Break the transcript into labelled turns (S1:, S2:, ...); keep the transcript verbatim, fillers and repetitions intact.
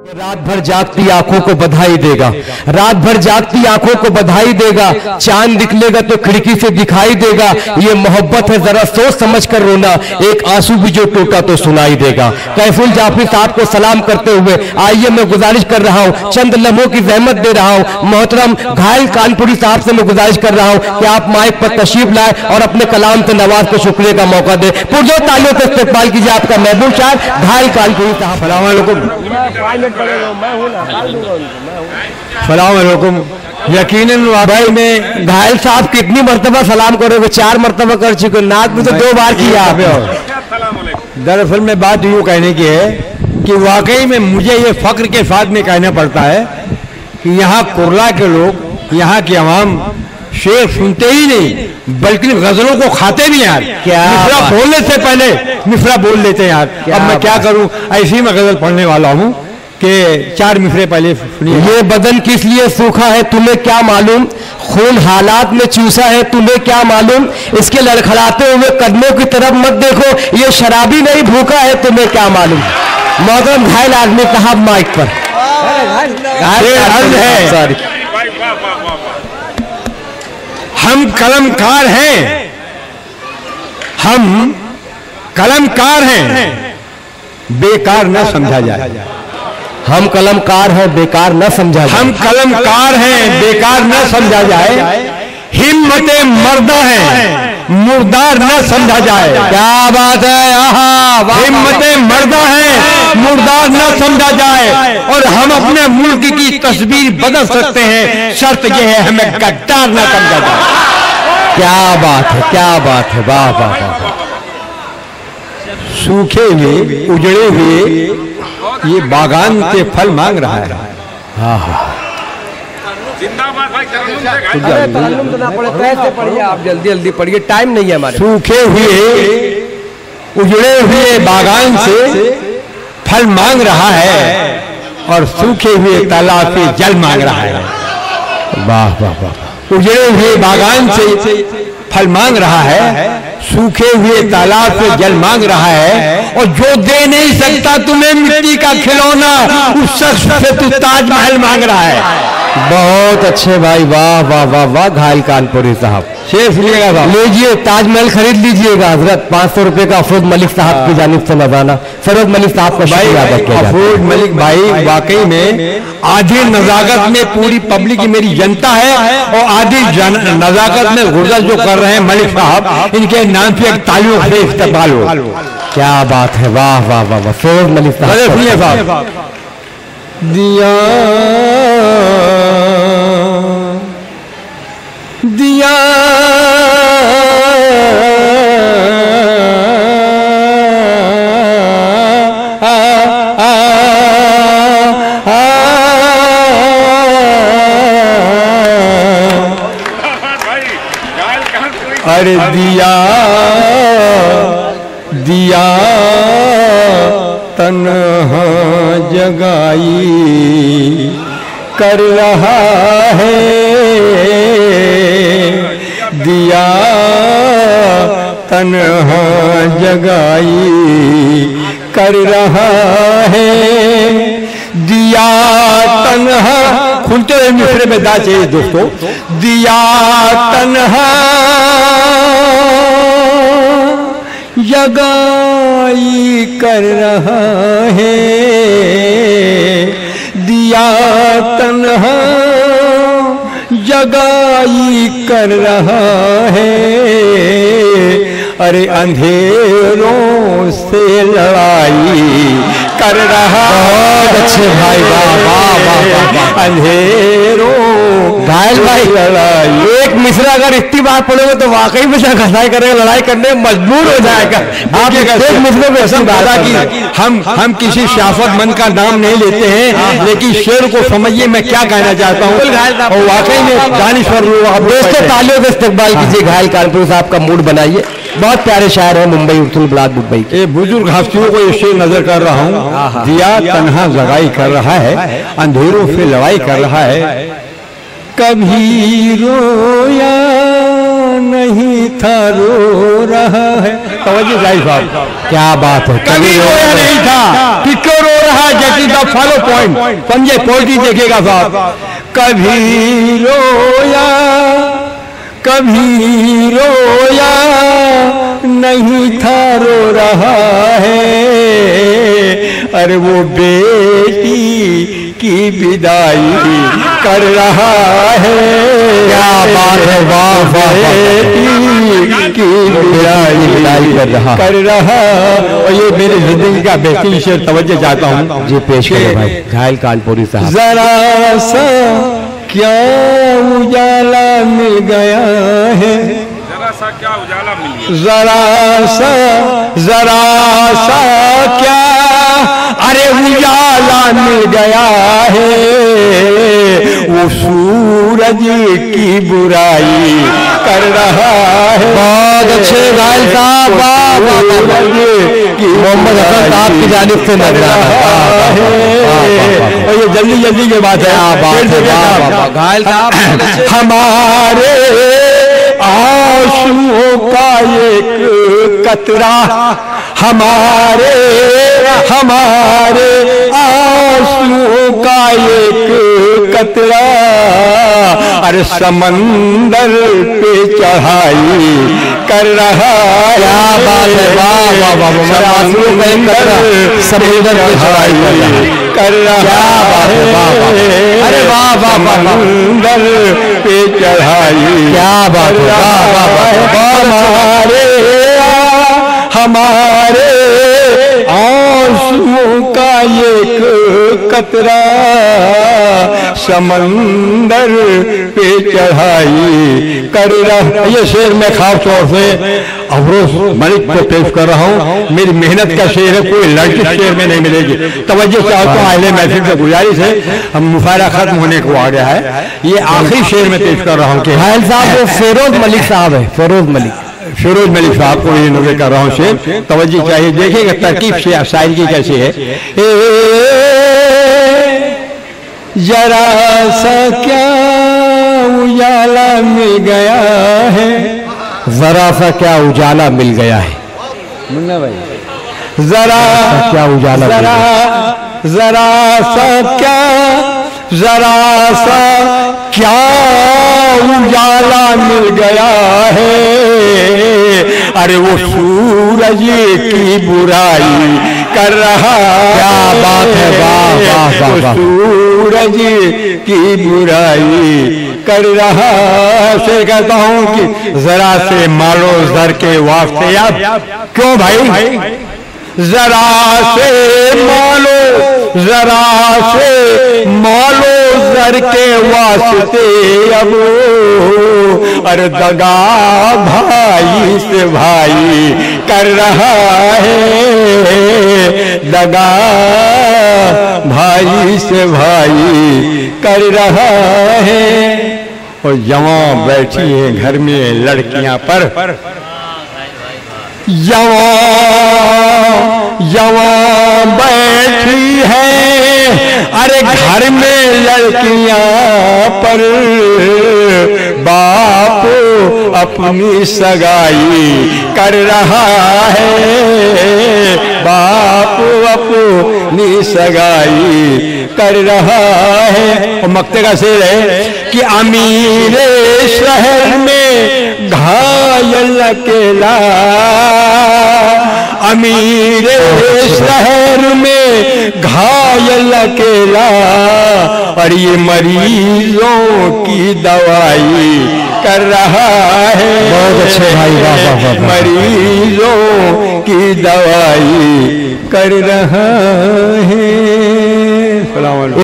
S1: रात भर जागती आंखों को बधाई देगा, रात भर जागती आंखों को बधाई देगा, चांद निकलेगा तो खिड़की से दिखाई देगा। ये मोहब्बत है, जरा सोच समझ कर रोना, एक आंसू भी जो टूटा तो सुनाई देगा। कैफुल जाफरी साहब को सलाम करते हुए आइए मैं गुजारिश कर रहा हूँ, चंद लम्हों की जहमत दे रहा हूँ। मोहतरम घायल कानपुरी साहब से मैं गुजारिश कर रहा हूँ कि आप माइक पर तशरीफ लाए और अपने कलाम से नवाज को शुक्रिया का मौका दे। पुरजोर तालियों से इस्तेमाल कीजिए आपका महबूब शायर घायल कानपुरी साहब। सलाम अलैकुम। यकीनन भाई मैं घायल साहब कितनी मर्तबा सलाम करोगे? चार मर्तबा कर चुके, नाक में तो दो बार किया आप।
S2: दरअसल में बात यूँ कहने की है कि वाकई में मुझे ये फख्र के साथ में कहना पड़ता है कि यहाँ कुरला के लोग, यहाँ की आवाम शेर सुनते ही नहीं बल्कि गजलों को खाते भी यार। क्या मिसरा बोलने से पहले मिसरा बोल लेते हैं यार। अब मैं क्या करूँ, ऐसी मैं गजल पढ़ने वाला हूँ कि चार मिसरे पहले सुनिए।
S1: ये बदन किस लिए सूखा है तुम्हें क्या मालूम, खून हालात में चूसा है तुम्हें क्या मालूम, इसके लड़खड़ाते हुए कदमों की तरफ मत देखो, ये शराबी नहीं भूखा है तुम्हें क्या मालूम। मौजूद घायल आदमी साहब माइक पर
S2: है। सॉरी, हम कलमकार हैं, हम कलमकार हैं, बेकार न समझा जाए।
S1: हम कलमकार हैं बेकार न समझा जाए।
S2: हम कलमकार हैं बेकार न समझा जाए। हिम्मते मर्दा है मुर्दार न समझा जाए।
S1: क्या बात है, आहा।
S2: हिम्मते मर्दा है मुर्दार न समझा जाए। और हम अपने मुल्क की तस्वीर बदल सकते हैं, शर्त यह है हमें गद्दार न समझा जाए।
S1: क्या बात है, क्या बात है, वाह वाह वाह।
S2: सूखे हुए उजड़े हुए ये बागान के फल मांग रहा है।
S1: हाँ हाँ,
S3: जिंदाबाद भाई।
S1: तरन्नुम तो ना पड़े, कैसे पढ़िए आप, जल्दी जल्दी पढ़िए, टाइम नहीं है हमारे।
S2: सूखे हुए उजड़े हुए बागान से फल मांग रहा है और सूखे हुए तालाब से जल मांग रहा है।
S1: वाह वाह वाह।
S2: उजड़े हुए बागान से फल मांग रहा है, सूखे हुए तालाब से जल मांग रहा है। और जो दे नहीं सकता तुम्हें मिट्टी का खिलौना, उस शख्स से तू ताजमहल मांग रहा है।
S1: बहुत अच्छे भाई, वाह वाह वाह वाह। घायल कानपुरी साहब
S2: शेर सुनिएगा साहब।
S1: लीजिए, ताजमहल खरीद लीजिएगा हजरत। पाँच सौ रुपए का अफरोज मलिक साहब की जानिब से नजराना। फरोज मलिक साहब का
S2: भाई, अफरोज मलिक भाई वाकई में आधी नजाकत में पूरी पब्लिक मेरी जनता है और आधी नजाकत में गुर्जर जो कर रहे हैं मलिक साहब, इनके नाम से एक तालियों से इस्तेमाल हो।
S1: क्या बात है, वाह वाह वाह वाह। फरोज मलिक साहब
S2: सुनिए साहब। दिया दिया अरे दिया दिया तन्हा जगाई कर रहा है, दिया तन्हा जगाई कर रहा है। दिया तन्हा खुलते हुए मिसरे में दा चाहिए दोस्तों। दिया तन्हा जगाई कर रहा है, दिया तन्हा जगाई कर रहा है। अरे अंधेरों से लड़ाई कर रहा।
S1: बहुत अच्छे भाई, वाह वाह वाह वाह।
S2: अंधेरों
S1: घायल भाई लड़ाई, एक मिसरा अगर इतनी बार पड़ेगा तो वाकई में घसाई करेगा, लड़ाई करने में मजबूर हो जाएगा। आप एक मिसरे में ऐसा बात की
S2: हम हम किसी सियासतमंद का नाम नहीं लेते हैं, लेकिन शेर को समझिए मैं क्या कहना चाहता हूँ। और वाकई में दानिश्वर
S1: दोस्तों तालियों का इस्तेमाल कीजिए, घायल कानपुरी साहब का मूड बनाइए। बहुत प्यारे शायर है मुंबई उर्तुल ब्लाद मुंबई के।
S2: ये बुजुर्ग हस्तियों को ये शेर नजर कर रहा हूँ। दिया तन्हा जगाई कर रहा है, अंधेरों से लड़ाई कर रहा है। कभी रोया नहीं था रो रहा है। तवज्जो जाए साहब,
S1: क्या बात है।
S2: कभी रोया नहीं था कि क्यों रो रहा get is the follow point, समझे, पोइट्री देखिएगा साहब। कभी रोया कभी रोया नहीं था रो रहा है, अरे वो बेटी की विदाई कर रहा है।
S1: क्या बात है, वाह वाह,
S2: बेटी की विदाई कर रहा कर रहा और ये मेरी जिंदगी का बेहतरीन शेर तवज्जो चाहता हूँ
S1: जी पेश करें भाई घायल कानपुरी साहब।
S2: जरा सा क्या उजाला मिल गया है,
S3: जरा सा क्या उजाला मिल गया,
S2: जरा सा जरा सा क्या अरे उजाला मिल गया है, वो सूरज की बुराई कर रहा है।
S1: बहुत अच्छे घायल साहब, मोहम्मद हसन साहब की जानिब से नजर आ रहा है।
S2: और ये जल्दी जल्दी की बात है,
S1: घायल साहब
S2: हमारे आंसुओं का एक कतरा, हमारे हमारे आंसुओं का एक कतरा अरे समंदर पे चढ़ाई कर रहा है।
S1: क्या बात है, वाह वाह वाह, समंदर पे चढ़ाई
S2: कर रहा है।
S1: अरे वाह वाह वाह,
S2: समंदर पे चढ़ाई
S1: क्या बात है,
S2: हमारे हमारे आंसुओं का एक कतरा समंदर पे चढ़ाई कर रहा। ये शेर मैं खास तौर से अफरोज मलिक को पेश कर रहा हूँ, मेरी मेहनत का शेर है, कोई लड़की शेर में नहीं मिलेगी। तवज्जो चाहता हूँ, अहले महफिल से गुजारिश है, हम मुशायरा खत्म होने को आ गया है, ये आखिरी शेर में पेश कर रहा हूँ कि
S1: घायल साहब वो फेरोज मलिक साहब है, फेरोज मलिक
S2: फिरोज मलिक साहब को ये नजर कर रहा हूँ शेर, तवज्जो चाहिए, देखिएगा तरकीब से शायरी की कैसी है। जरा सा क्या उजाला मिल गया है,
S1: जरा सा क्या उजाला मिल गया है,
S2: मुन्ना भाई, जरा
S1: क्या उजाला मिल
S2: जरा जरा सा क्या जरा सा क्या उजाला मिल गया है, अरे वो सूरज की बुराई कर रहा।
S1: क्या बात है, वाह वाह वाह वाह,
S2: सूरज की बुराई कर रहा से कहता हूँ कि जरा से मालो जर के वास्ते, अब क्यों भाई, जरा से मालो जरा से मालो जर के वास्ते, अब अरे दगा भाई से भाई कर रहा है, दगा भाई से भाई कर रहा है। और जवां बैठी है घर में लड़कियां पर, जवां जवां बैठी है अरे घर में लड़कियां पर, बाप अपनी सगाई कर रहा है, बाप अपनी सगाई कर रहा है। और मक्ते का शेर है कि अमीर शहर में घायल अकेला, अमीर शहर में घायल अकेला, और ये मरीजों की दवाई कर रहा है।
S1: बहुत अच्छे भाई, वाह वाह वाह,
S2: मरीजों की दवाई कर रहा है।